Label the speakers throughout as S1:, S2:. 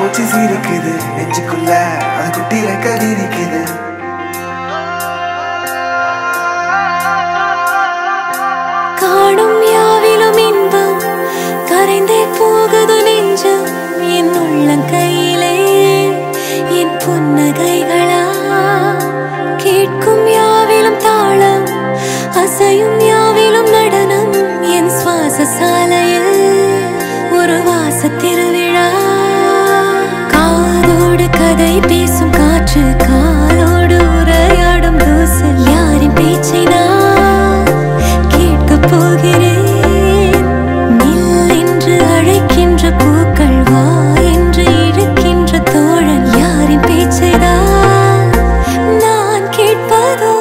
S1: பூச்சி சீரிக்குது நெஞ்சுக்குள்ள அது குட்டி ரெக்க விரிக்குது.
S2: காணும் யாவிலும் இன்பம் கரைந்தே போகுது நெஞ்சம் என் உள்ளங்கையிலே என் புன்னகைகளா. கேட்கும் யாவிலும் தாளம் அசையும் யாவிலும் நடனம் என் சுவாச சாலையில் ஒரு வாச திருவிழா. காதோடு கதை பேசும் காற்று காலோடு உரையாடும் தூசு யாரின் பேச்சை நான் கேட்கப் போகிறேன். நில் என்று அழைக்கின்ற பூக்கள் வா என்று இழுக்கின்ற தோழன் யாரின் பேச்சை தான் நான் கேட்பதோ.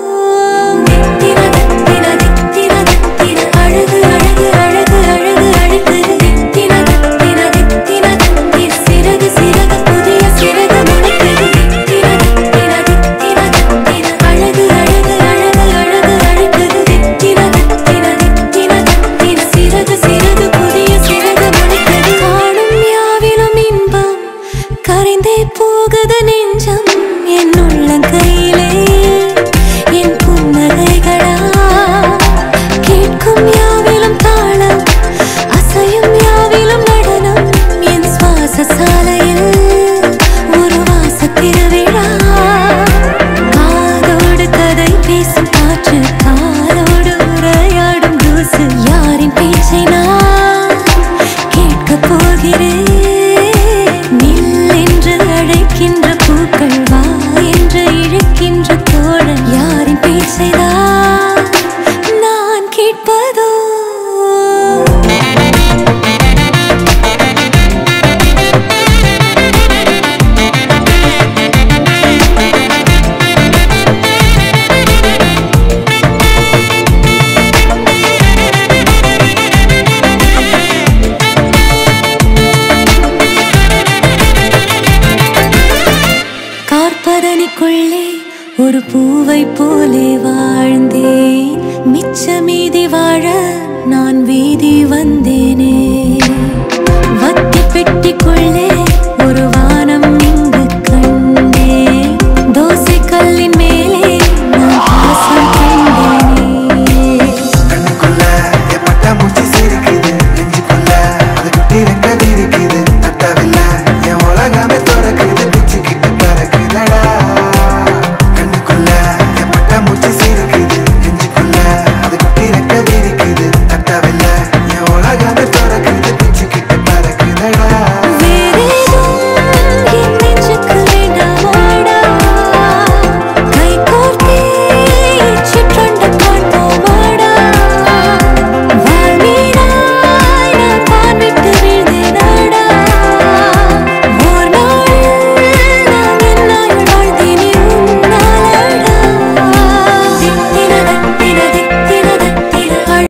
S2: அழகு அழகு அழகு அழகு அழைத்தது தித்தின தித்தின தித்தின தித்தின சிறகு சிறகு புதிய சிறகு முளைத்தது தித்தின தித்தின தித்தின தித்தின அழகு அழகு அழகு அழகு அழைத்தது தித்தின தித்தின தித்தின தித்தின சிறகு சிறகு புதிய சிறகு முளைத்தது. காணும் யாவிலும் இன்பம் கரைந்தே போகுது நெஞ்சம் என் உள்ளங்கையிலே என் புன்னகைகளா. கேட்கும் யாவிலும் தாளம் அசையும் யாவிலும் நடனம் என் சுவாச சாலையில் ஒரு வாச திருவிழா. காதோடு கதை பேசும் காற்று காலோடு உரையாடும் தூசு யாரின் பேச்சை நான் கேட்கப் போகிறேன். நில் என்று அழைக்கின்ற பூக்கள் வா என்று இழுக்கின்ற தோழன் யாரின் பேச்சை தான் நான் கேட்பதோ. கார்பதனிக்குள்ளே ஒரு பூவை போலே வாழ்ந்தேன். மிச்ச மீதி வாழ நான் வீதி வந்தேனே. வத்தி பெட்டிக்குள்ளே ஒரு